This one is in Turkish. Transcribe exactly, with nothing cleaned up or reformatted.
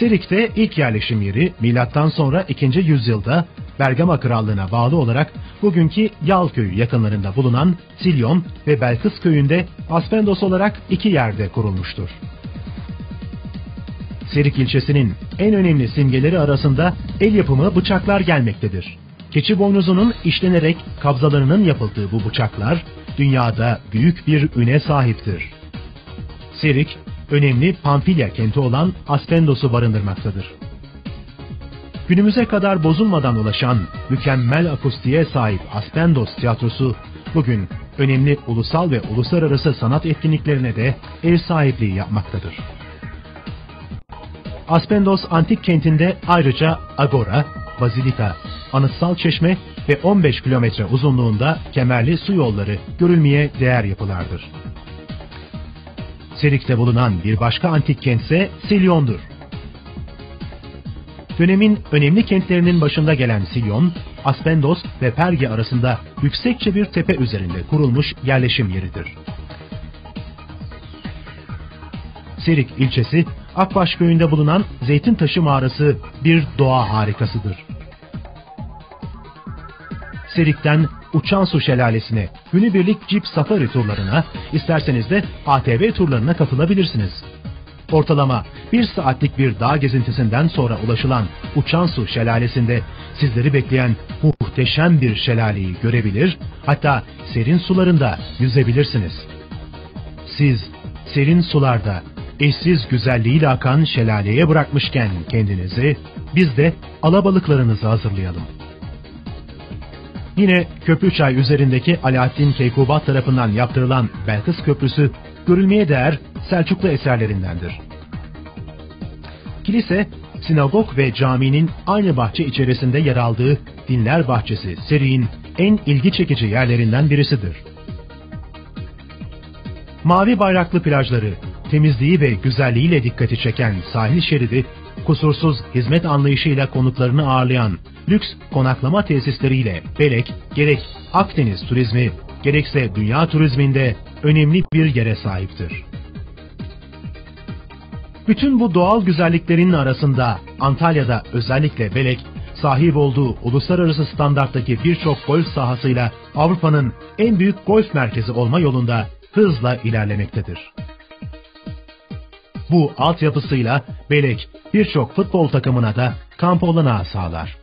Serik'te ilk yerleşim yeri milattan sonra ikinci yüzyılda Bergama Krallığı'na bağlı olarak bugünkü Yal Köyü yakınlarında bulunan Silyon ve Belkıs Köyü'nde Aspendos olarak iki yerde kurulmuştur. Serik ilçesinin en önemli simgeleri arasında el yapımı bıçaklar gelmektedir. Keçi boynuzunun işlenerek kabzalarının yapıldığı bu bıçaklar dünyada büyük bir üne sahiptir. Serik, önemli Pamfilya kenti olan Aspendos'u barındırmaktadır. Günümüze kadar bozulmadan ulaşan mükemmel akustiğe sahip Aspendos tiyatrosu bugün önemli ulusal ve uluslararası sanat etkinliklerine de ev sahipliği yapmaktadır. Aspendos antik kentinde ayrıca agora, bazilika, anıtsal çeşme ve on beş kilometre uzunluğunda kemerli su yolları görülmeye değer yapılardır. Serik'te bulunan bir başka antik kentse Silyon'dur. Dönemin önemli kentlerinin başında gelen Silyon, Aspendos ve Perge arasında yüksekçe bir tepe üzerinde kurulmuş yerleşim yeridir. Serik ilçesi, Akbaş köyünde bulunan Zeytintaşı mağarası bir doğa harikasıdır. Serik'ten Uçansu Şelalesi'ne, günübirlik Jeep Safari turlarına, isterseniz de A T V turlarına katılabilirsiniz. Ortalama bir saatlik bir dağ gezintisinden sonra ulaşılan Uçansu Şelalesi'nde sizleri bekleyen muhteşem bir şelaleyi görebilir, hatta serin sularında yüzebilirsiniz. Siz serin sularda eşsiz güzelliğiyle akan şelaleye bırakmışken kendinizi, biz de alabalıklarınızı hazırlayalım. Yine Köprüçay üzerindeki Alaaddin Keykubat tarafından yaptırılan Belkıs Köprüsü, görülmeye değer Selçuklu eserlerindendir. Kilise, sinagog ve caminin aynı bahçe içerisinde yer aldığı Dinler Bahçesi Serik'in en ilgi çekici yerlerinden birisidir. Mavi bayraklı plajları, temizliği ve güzelliğiyle dikkati çeken sahil şeridi, kusursuz hizmet anlayışıyla konuklarını ağırlayan lüks konaklama tesisleriyle Belek, gerek Akdeniz turizmi, gerekse dünya turizminde önemli bir yere sahiptir. Bütün bu doğal güzelliklerin arasında Antalya'da özellikle Belek, sahip olduğu uluslararası standarttaki birçok golf sahasıyla Avrupa'nın en büyük golf merkezi olma yolunda hızla ilerlemektedir. Bu altyapısıyla Belek birçok futbol takımına da kamp olanağı sağlar.